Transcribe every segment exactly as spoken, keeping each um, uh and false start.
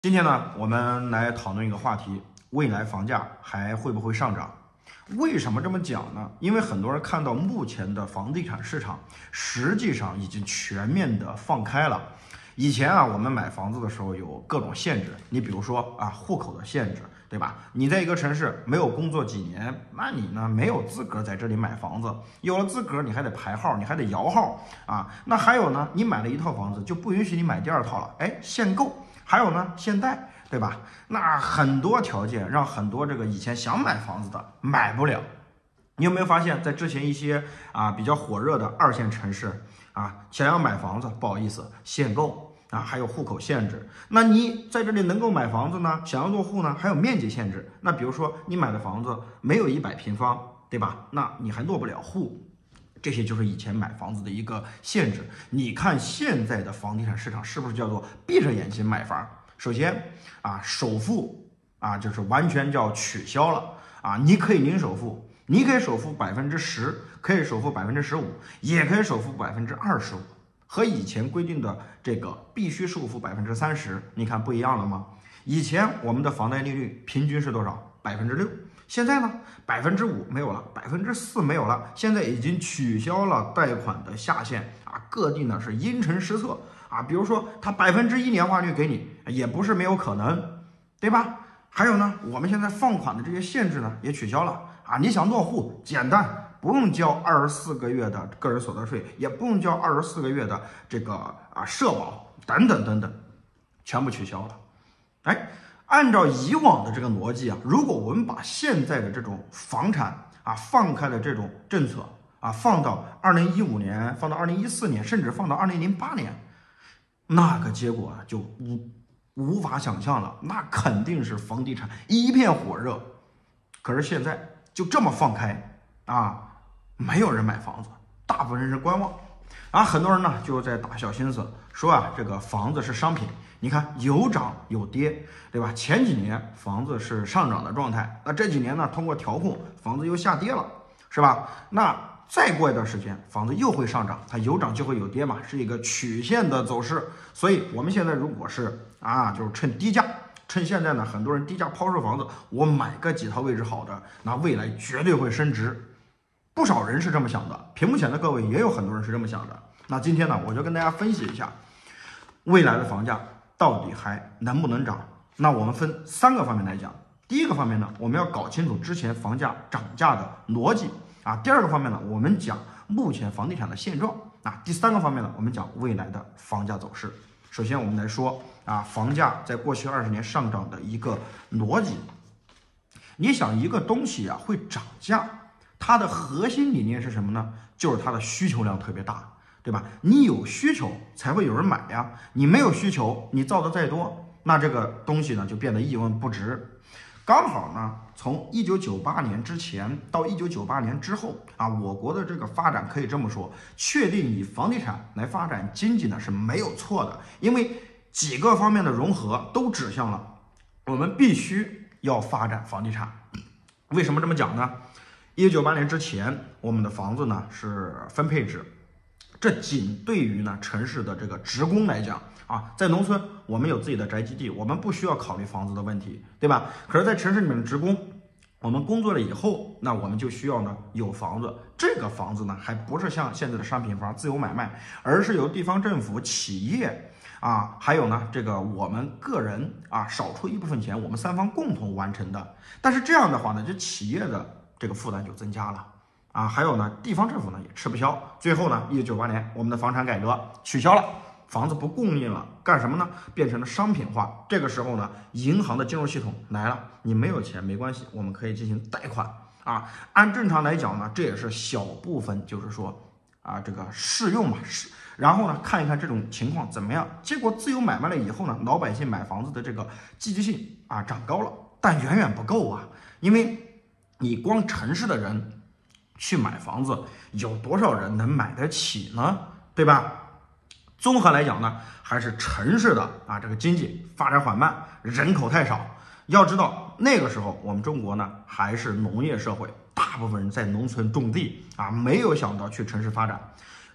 今天呢，我们来讨论一个话题：未来房价还会不会上涨？为什么这么讲呢？因为很多人看到目前的房地产市场实际上已经全面的放开了。以前啊，我们买房子的时候有各种限制，你比如说啊，户口的限制，对吧？你在一个城市没有工作几年，那你呢没有资格在这里买房子。有了资格，你还得排号，你还得摇号啊。那还有呢，你买了一套房子就不允许你买第二套了，哎，限购。还有呢，限贷，对吧？那很多条件让很多这个以前想买房子的买不了。你有没有发现，在之前一些啊比较火热的二线城市啊，想要买房子，不好意思，限购啊，还有户口限制。那你在这里能够买房子呢，想要落户呢，还有面积限制。那比如说你买的房子没有一百平方，对吧？那你还落不了户。这些就是以前买房子的一个限制。你看现在的房地产市场是不是叫做闭着眼睛买房？首先啊，首付啊就是完全叫取消了啊，你可以零首付，你可以首付百分之十，可以首付百分之十五，也可以首付百分之二十五，和以前规定的这个必须首付百分之三十，你看不一样了吗？以前我们的房贷利率平均是多少？百分之六。现在呢，百分之五没有了，百分之四没有了，现在已经取消了贷款的下限啊，各地呢是因城施策啊，比如说它百分之一年化率给你，也不是没有可能，对吧？还有呢，我们现在放款的这些限制呢也取消了啊，你想落户简单，不用交二十四个月的个人所得税，也不用交二十四个月的这个啊社保等等等等，全部取消了，哎。按照以往的这个逻辑啊，如果我们把现在的这种房产啊放开的这种政策啊放到二零一五年，放到二零一四年，甚至放到二零零八年，那个结果就无无法想象了，那肯定是房地产一片火热。可是现在就这么放开啊，没有人买房子，大部分人是观望。啊，很多人呢就在打小心思，说啊这个房子是商品。你看有涨有跌，对吧？前几年房子是上涨的状态，那这几年呢，通过调控，房子又下跌了，是吧？那再过一段时间，房子又会上涨，它有涨就会有跌嘛，是一个曲线的走势。所以我们现在如果是啊，就是趁低价，趁现在呢，很多人低价抛售房子，我买个几套位置好的，那未来绝对会升值。不少人是这么想的，屏幕前的各位也有很多人是这么想的。那今天呢，我就跟大家分析一下未来的房价到底还能不能涨？那我们分三个方面来讲。第一个方面呢，我们要搞清楚之前房价涨价的逻辑啊。第二个方面呢，我们讲目前房地产的现状啊。第三个方面呢，我们讲未来的房价走势。首先我们来说啊，房价在过去二十年上涨的一个逻辑。你想一个东西啊会涨价，它的核心理念是什么呢？就是它的需求量特别大。对吧？你有需求才会有人买呀，你没有需求，你造的再多，那这个东西呢就变得一文不值。刚好呢，从一九九八年之前到一九九八年之后啊，我国的这个发展可以这么说，确定以房地产来发展经济呢是没有错的，因为几个方面的融合都指向了我们必须要发展房地产。为什么这么讲呢？一九九八年之前，我们的房子呢是分配制。这仅对于呢城市的这个职工来讲啊，在农村我们有自己的宅基地，我们不需要考虑房子的问题，对吧？可是，在城市里面的职工，我们工作了以后，那我们就需要呢有房子。这个房子呢，还不是像现在的商品房自由买卖，而是由地方政府、企业啊，还有呢这个我们个人啊，少出一部分钱，我们三方共同完成的。但是这样的话呢，这企业的这个负担就增加了。啊，还有呢，地方政府呢也吃不消。最后呢，一九九八年我们的房产改革取消了，房子不供应了，干什么呢？变成了商品化。这个时候呢，银行的金融系统来了，你没有钱没关系，我们可以进行贷款啊。按正常来讲呢，这也是小部分，就是说啊，这个适用嘛，是。然后呢，看一看这种情况怎么样。结果自由买卖了以后呢，老百姓买房子的这个积极性啊涨高了，但远远不够啊，因为你光城市的人去买房子，有多少人能买得起呢？对吧？综合来讲呢，还是城市的啊这个经济发展缓慢，人口太少。要知道那个时候我们中国呢还是农业社会，大部分人在农村种地啊，没有想到去城市发展。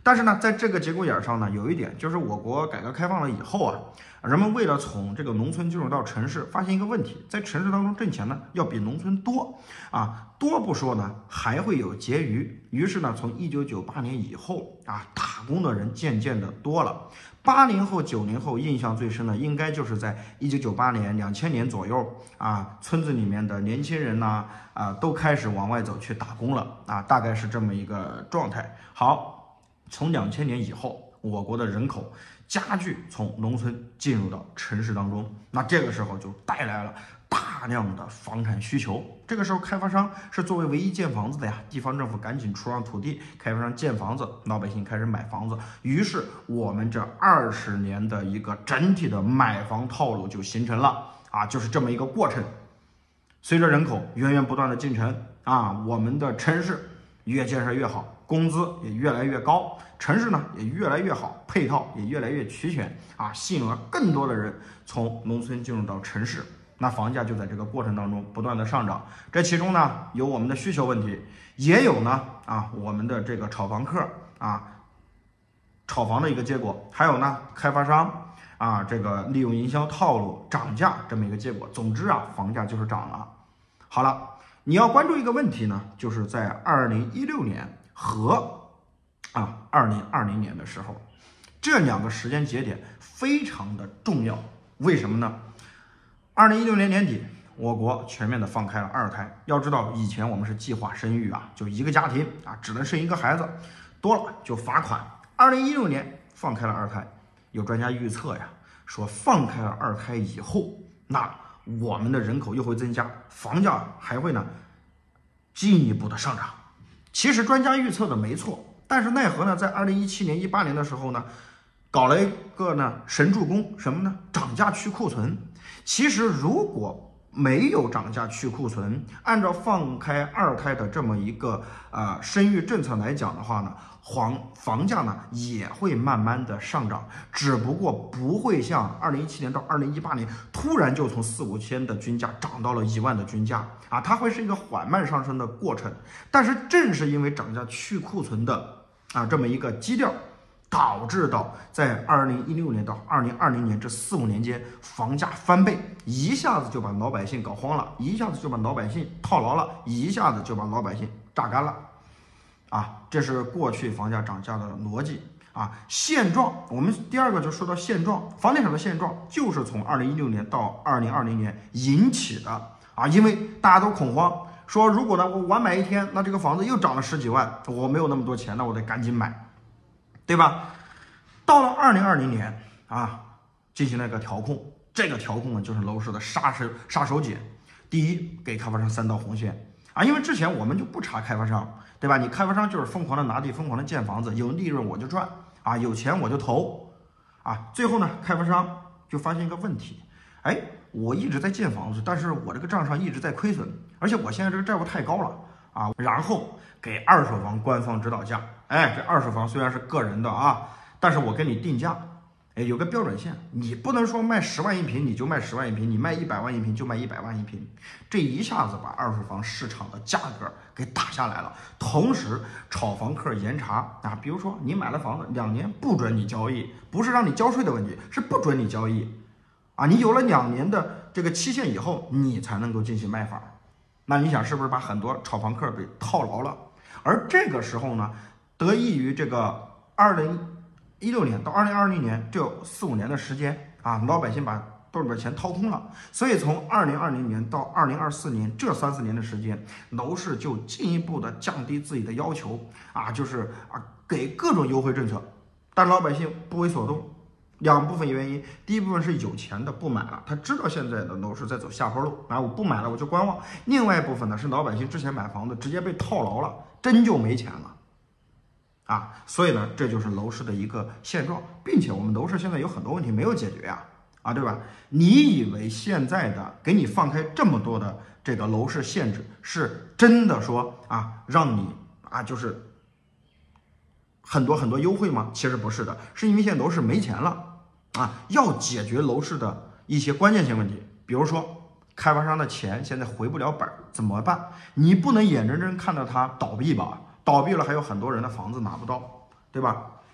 但是呢，在这个节骨眼上呢，有一点就是我国改革开放了以后啊，人们为了从这个农村进入到城市，发现一个问题，在城市当中挣钱呢要比农村多啊，多不说呢，还会有结余。于是呢，从一九九八年以后啊，打工的人渐渐的多了。八零后、九零后印象最深的，应该就是在一九九八年、两千年左右啊，村子里面的年轻人呢啊，都开始往外走去打工了啊，大概是这么一个状态。好，从两千年以后，我国的人口加剧从农村进入到城市当中，那这个时候就带来了大量的房产需求。这个时候，开发商是作为唯一建房子的呀，地方政府赶紧出让土地，开发商建房子，老百姓开始买房子。于是，我们这二十年的一个整体的买房套路就形成了啊，就是这么一个过程。随着人口源源不断的进城啊，我们的城市越建设越好，工资也越来越高，城市呢也越来越好，配套也越来越齐全啊，吸引了更多的人从农村进入到城市。那房价就在这个过程当中不断的上涨，这其中呢有我们的需求问题，也有呢啊我们的这个炒房客啊炒房的一个结果，还有呢开发商啊这个利用营销套路涨价这么一个结果。总之啊，房价就是涨了。好了，你要关注一个问题呢，就是在二零一六年和啊二零二零年的时候，这两个时间节点非常的重要。为什么呢？二零一六年年底，我国全面的放开了二胎。要知道，以前我们是计划生育啊，就一个家庭啊，只能生一个孩子，多了就罚款。二零一六年放开了二胎，有专家预测呀，说放开了二胎以后，那我们的人口又会增加，房价还会呢进一步的上涨。其实专家预测的没错，但是奈何呢，在二零一七年、一八年的时候呢，搞了一个呢神助攻，什么呢？涨价去库存。其实如果没有涨价去库存，按照放开二胎的这么一个呃生育政策来讲的话呢，房房价呢也会慢慢的上涨，只不过不会像二零一七年到二零一八年突然就从四五千的均价涨到了一万的均价啊，它会是一个缓慢上升的过程。但是正是因为涨价去库存的啊这么一个基调，导致到在二零一六年到二零二零年这四五年间，房价翻倍，一下子就把老百姓搞慌了，一下子就把老百姓套牢了，一下子就把老百姓榨干了，啊，这是过去房价涨价的逻辑啊。现状，我们第二个就说到现状，房地产的现状就是从二零一六年到二零二零年引起的啊，因为大家都恐慌，说如果呢我晚买一天，那这个房子又涨了十几万，我没有那么多钱，那我得赶紧买。对吧？到了二零二零年啊，进行了一个调控，这个调控呢就是楼市的杀手杀手锏。第一，给开发商三道红线啊，因为之前我们就不查开发商，对吧？你开发商就是疯狂的拿地，疯狂的建房子，有利润我就赚啊，有钱我就投啊。最后呢，开发商就发现一个问题，哎，我一直在建房子，但是我这个账上一直在亏损，而且我现在这个债务太高了啊，然后给二手房官方指导价。哎，这二手房虽然是个人的啊，但是我给你定价，哎，有个标准线，你不能说卖十万一平你就卖十万一平，你卖一百万一平就卖一百万一平，这一下子把二手房市场的价格给打下来了。同时，炒房客严查啊，比如说你买了房子两年不准你交易，不是让你交税的问题，是不准你交易啊。你有了两年的这个期限以后，你才能够进行卖房。那你想是不是把很多炒房客给套牢了？而这个时候呢，得益于这个二零一六年到二零二零年这四五年的时间啊，老百姓把兜里边钱掏空了，所以从二零二零年到二零二四年这三四年的时间，楼市就进一步的降低自己的要求啊，就是啊给各种优惠政策，但老百姓不为所动。两部分原因，第一部分是有钱的不买了，他知道现在的楼市在走下坡路，啊，我不买了我就观望。另外一部分呢是老百姓之前买房子直接被套牢了，真就没钱了。啊，所以呢，这就是楼市的一个现状，并且我们楼市现在有很多问题没有解决呀，啊，对吧？你以为现在的给你放开这么多的这个楼市限制，是真的说啊，让你啊就是很多很多优惠吗？其实不是的，是因为现在楼市没钱了啊，要解决楼市的一些关键性问题，比如说开发商的钱现在回不了本，怎么办？你不能眼睁睁看到它倒闭吧？倒闭了，还有很多人的房子拿不到，对吧？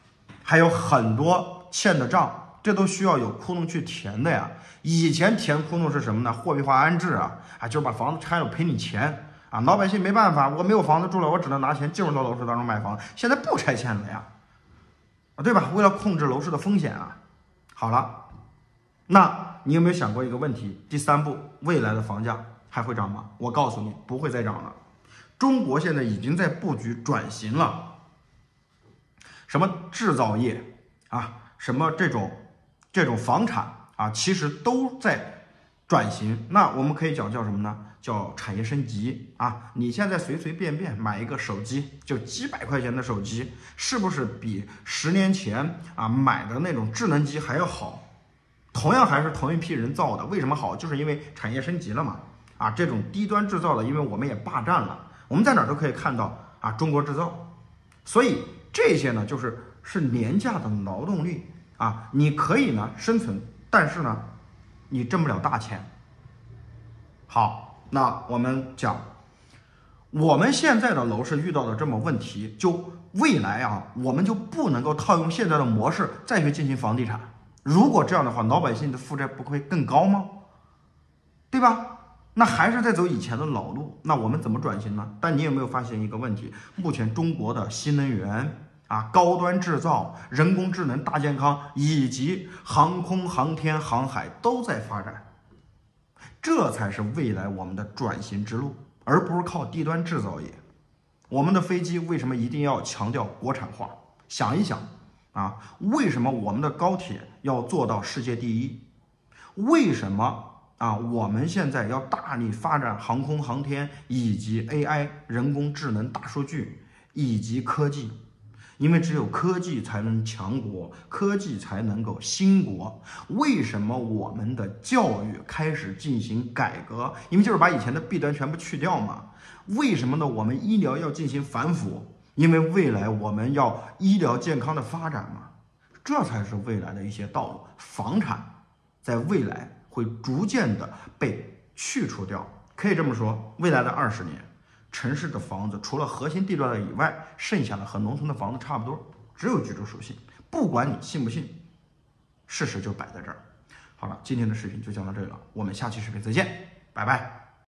还有很多欠的账，这都需要有窟窿去填的呀。以前填窟窿是什么呢？货币化安置啊，啊，就是把房子拆了赔你钱啊，老百姓没办法，我没有房子住了，我只能拿钱进入到楼市当中买房。现在不拆迁了呀，啊，对吧？为了控制楼市的风险啊。好了，那你有没有想过一个问题？第三步，未来的房价还会涨吗？我告诉你，不会再涨了。中国现在已经在布局转型了，什么制造业啊，什么这种这种房产啊，其实都在转型。那我们可以讲叫什么呢？叫产业升级啊！你现在随随便便买一个手机，就几百块钱的手机，是不是比十年前啊买的那种智能机还要好？同样还是同一批人造的，为什么好？就是因为产业升级了嘛。啊，这种低端制造的，因为我们也霸占了。我们在哪儿都可以看到啊，中国制造，所以这些呢，就是是廉价的劳动力啊，你可以呢生存，但是呢，你挣不了大钱。好，那我们讲，我们现在的楼市遇到的这么问题，就未来啊，我们就不能够套用现在的模式再去进行房地产。如果这样的话，老百姓的负债不会更高吗？对吧？那还是在走以前的老路，那我们怎么转型呢？但你有没有发现一个问题？目前中国的新能源啊、高端制造、人工智能、大健康以及航空航天航海都在发展，这才是未来我们的转型之路，而不是靠低端制造业。我们的飞机为什么一定要强调国产化？想一想啊，为什么我们的高铁要做到世界第一？为什么？啊，我们现在要大力发展航空航天以及 A I 人工智能、大数据以及科技，因为只有科技才能强国，科技才能够兴国。为什么我们的教育开始进行改革？因为就是把以前的弊端全部去掉嘛。为什么呢？我们医疗要进行反腐，因为未来我们要医疗健康的发展嘛。这才是未来的一些道路。房产在未来会逐渐的被去除掉，可以这么说，未来的二十年，城市的房子除了核心地段的以外，剩下的和农村的房子差不多，只有居住属性。不管你信不信，事实就摆在这儿。好了，今天的视频就讲到这里了，我们下期视频再见，拜拜。